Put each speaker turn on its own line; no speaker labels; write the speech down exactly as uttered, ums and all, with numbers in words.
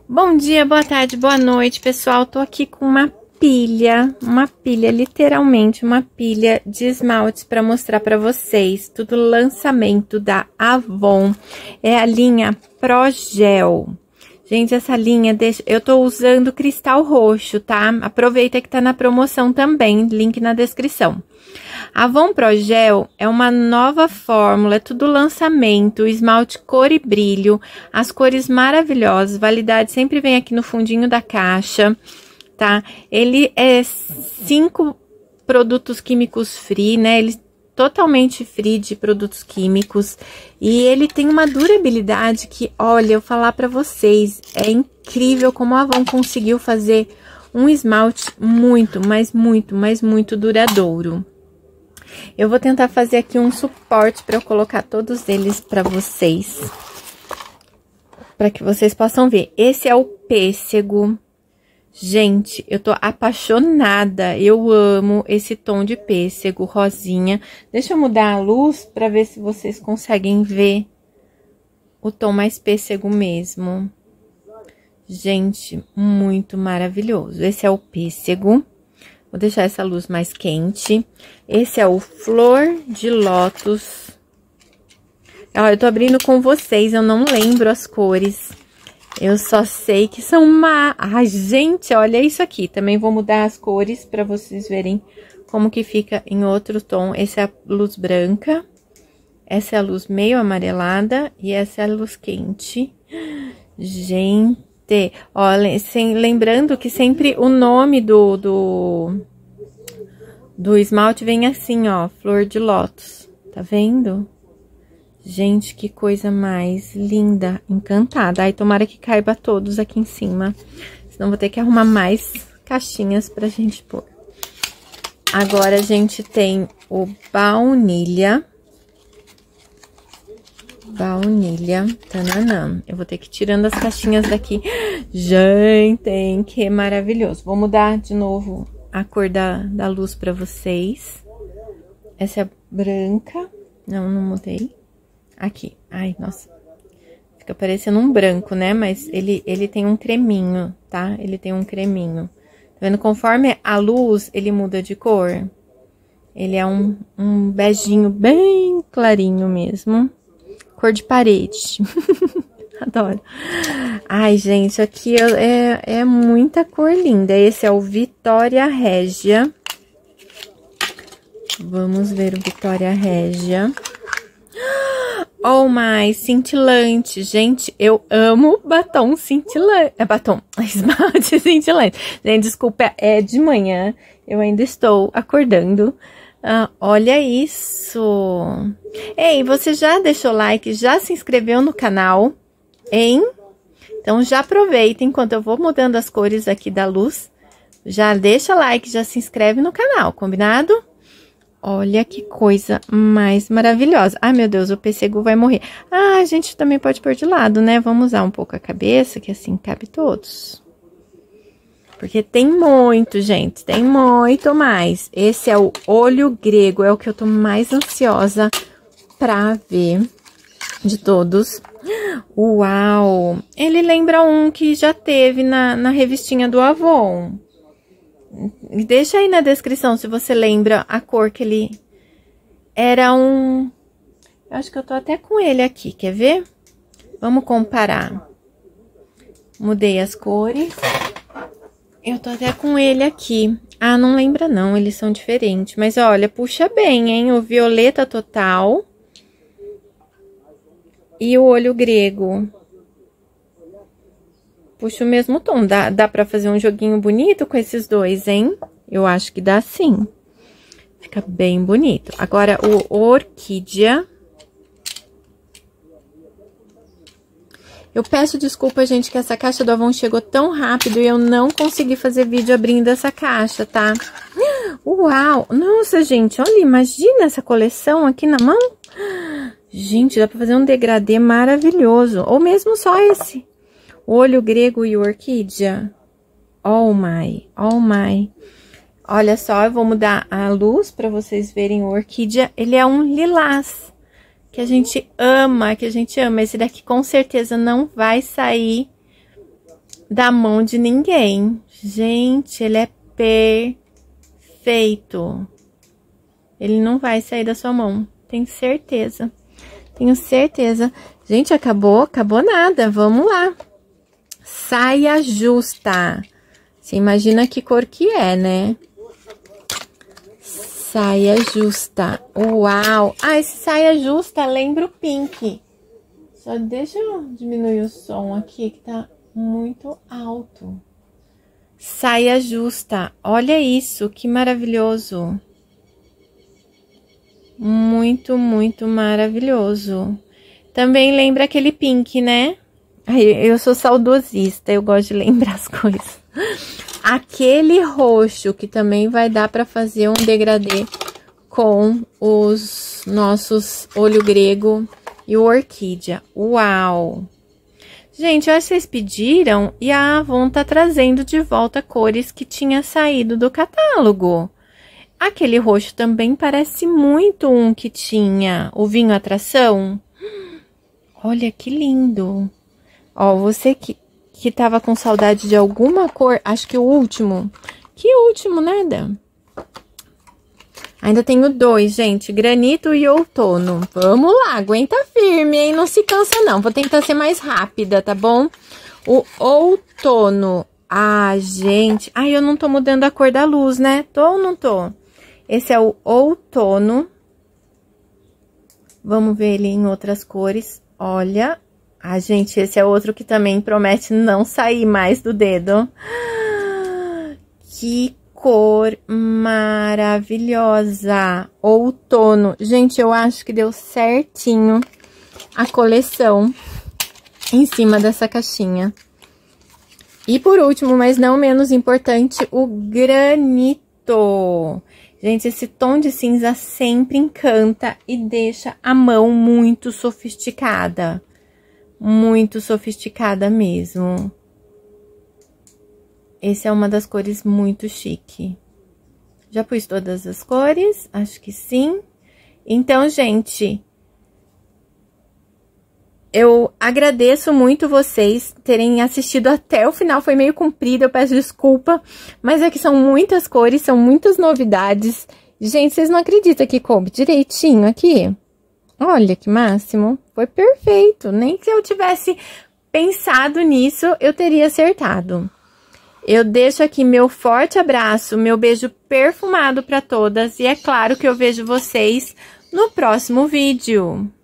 Bom dia, boa tarde, boa noite, pessoal. Tô aqui com uma pilha, uma pilha, literalmente uma pilha de esmaltes para mostrar para vocês. Tudo lançamento da Avon. É a linha Pro Gel. Gente, essa linha, deixa, eu tô usando cristal roxo, tá? Aproveita que tá na promoção também, link na descrição. Avon Pro Gel é uma nova fórmula, é tudo lançamento, esmalte cor e brilho, as cores maravilhosas, validade sempre vem aqui no fundinho da caixa, tá? Ele é cinco produtos químicos free, né? Ele totalmente free de produtos químicos e ele tem uma durabilidade que, olha, eu falar pra vocês, é incrível como a Avon conseguiu fazer um esmalte muito, mas muito, mas muito duradouro. Eu vou tentar fazer aqui um suporte para eu colocar todos eles para vocês, para que vocês possam ver. Esse é o pêssego. Gente, eu tô apaixonada, eu amo esse tom de pêssego, rosinha. Deixa eu mudar a luz para ver se vocês conseguem ver o tom mais pêssego mesmo. Gente, muito maravilhoso. Esse é o pêssego. Vou deixar essa luz mais quente. Esse é o Flor de Lótus. Ó, eu tô abrindo com vocês, eu não lembro as cores. Eu só sei que são má. Ai, gente, olha isso aqui. Também vou mudar as cores para vocês verem como que fica em outro tom. Essa é a luz branca. Essa é a luz meio amarelada. E essa é a luz quente. Gente, olha, sem, lembrando que sempre o nome do, do, do esmalte vem assim, ó. Flor de Lótus. Tá vendo? Gente, que coisa mais linda, encantada. Ai, tomara que caiba todos aqui em cima. Senão vou ter que arrumar mais caixinhas pra gente pôr. Agora, a gente tem o baunilha. Baunilha, tananã. Eu vou ter que ir tirando as caixinhas daqui. Gente, que maravilhoso. Vou mudar de novo a cor da, da luz pra vocês. Essa é branca. Não, não mudei. Aqui, ai, nossa, fica parecendo um branco, né, mas ele, ele tem um creminho, tá? Ele tem um creminho, tá vendo? Conforme a luz, ele muda de cor. Ele é um, um beijinho bem clarinho mesmo, cor de parede. Adoro. Ai, gente, aqui é, é muita cor linda. Esse é o Vitória Régia. Vamos ver o Vitória Régia. Oh, my, cintilante. Gente, eu amo batom cintilante. É batom, esmalte cintilante. Gente, desculpa, é de manhã. Eu ainda estou acordando. Ah, olha isso. Ei, você já deixou like? Já se inscreveu no canal? Hein? Então, já aproveita enquanto eu vou mudando as cores aqui da luz. Já deixa like, já se inscreve no canal, combinado? Olha que coisa mais maravilhosa. Ai, meu Deus, o pêssego vai morrer. Ah, a gente também pode pôr de lado, né? Vamos usar um pouco a cabeça, que assim cabe todos. Porque tem muito, gente. Tem muito mais. Esse é o olho grego. É o que eu tô mais ansiosa pra ver de todos. Uau! Ele lembra um que já teve na, na revistinha do Avon. Deixa aí na descrição se você lembra a cor que ele era um... Eu acho que eu tô até com ele aqui, quer ver? Vamos comparar. Mudei as cores. Eu tô até com ele aqui. Ah, não lembra não, eles são diferentes. Mas olha, puxa bem, hein? O violeta total. E o olho grego. Puxa o mesmo tom. Dá, dá pra fazer um joguinho bonito com esses dois, hein? Eu acho que dá sim. Fica bem bonito. Agora, o orquídea. Eu peço desculpa, gente, que essa caixa do Avon chegou tão rápido e eu não consegui fazer vídeo abrindo essa caixa, tá? Uau! Nossa, gente, olha, imagina essa coleção aqui na mão. Gente, dá pra fazer um degradê maravilhoso. Ou mesmo só esse. O olho grego e o orquídea. Oh my, oh my. Olha só, eu vou mudar a luz para vocês verem o orquídea. Ele é um lilás, que a gente ama, que a gente ama. Esse daqui com certeza não vai sair da mão de ninguém. Gente, ele é perfeito. Ele não vai sair da sua mão, tenho certeza. Tenho certeza. Gente, acabou? Acabou nada. Vamos lá. Saia justa. Você imagina que cor que é, né? Saia justa. Uau! Ah, esse saia justa lembra o pink. Só deixa eu diminuir o som aqui, que tá muito alto. Saia justa. Olha isso, que maravilhoso. Muito, muito maravilhoso. Também lembra aquele pink, né? Ai, eu sou saudosista, eu gosto de lembrar as coisas. Aquele roxo, que também vai dar pra fazer um degradê com os nossos olho grego e o orquídea. Uau! Gente, eu acho que vocês pediram e a Avon tá trazendo de volta cores que tinha saído do catálogo. Aquele roxo também parece muito um que tinha o vinho atração. Olha que lindo. Ó, você que, que tava com saudade de alguma cor, acho que o último. Que último, nada? Ainda tenho dois, gente, granito e outono. Vamos lá, aguenta firme, hein? Não se cansa não, vou tentar ser mais rápida, tá bom? O outono. Ah, gente. Ai, eu não tô mudando a cor da luz, né? Tô ou não tô? Esse é o outono. Vamos ver ele em outras cores. Olha. Ah, gente, esse é outro que também promete não sair mais do dedo. Que cor maravilhosa. Outono. Gente, eu acho que deu certinho a coleção em cima dessa caixinha. E por último, mas não menos importante, o granito. Gente, esse tom de cinza sempre encanta e deixa a mão muito sofisticada. Muito sofisticada mesmo. Esse é uma das cores muito chique. Já pus todas as cores? Acho que sim. Então, gente, eu agradeço muito vocês terem assistido até o final. Foi meio comprido, eu peço desculpa. Mas é que são muitas cores, são muitas novidades. Gente, vocês não acreditam que coube direitinho aqui? Olha que máximo. Foi perfeito. Nem que eu tivesse pensado nisso, eu teria acertado. Eu deixo aqui meu forte abraço, meu beijo perfumado para todas. E é claro que eu vejo vocês no próximo vídeo.